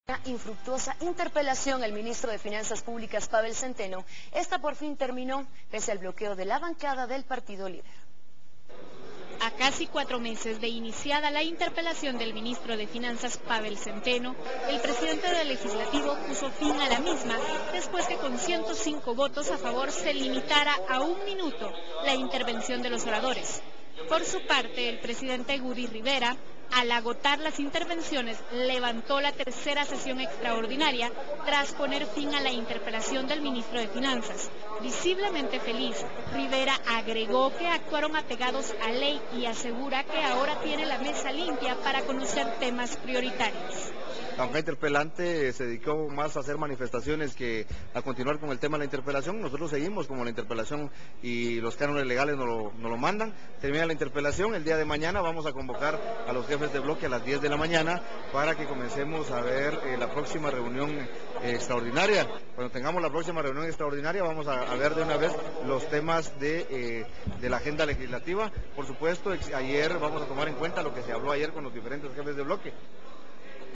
Una infructuosa interpelación al ministro de Finanzas Públicas, Pavel Centeno. Esta por fin terminó, pese al bloqueo de la bancada del Partido Líder. A casi 4 meses de iniciada la interpelación del ministro de Finanzas, Pavel Centeno, el presidente del Legislativo puso fin a la misma después que con 105 votos a favor se limitara a 1 minuto la intervención de los oradores. Por su parte, el presidente Gudy Rivera, al agotar las intervenciones, levantó la tercera sesión extraordinaria tras poner fin a la interpelación del ministro de Finanzas. Visiblemente feliz, Rivera agregó que actuaron apegados a ley y asegura que ahora tiene la mesa limpia para conocer temas prioritarios. La bancada interpelante se dedicó más a hacer manifestaciones que a continuar con el tema de la interpelación. Nosotros seguimos como la interpelación y los cánones legales nos lo mandan. Termina la interpelación, el día de mañana vamos a convocar a los jefes de bloque a las 10 de la mañana para que comencemos a ver la próxima reunión extraordinaria. Cuando tengamos la próxima reunión extraordinaria vamos a ver de una vez los temas de la agenda legislativa. Por supuesto, ayer vamos a tomar en cuenta lo que se habló ayer con los diferentes jefes de bloque.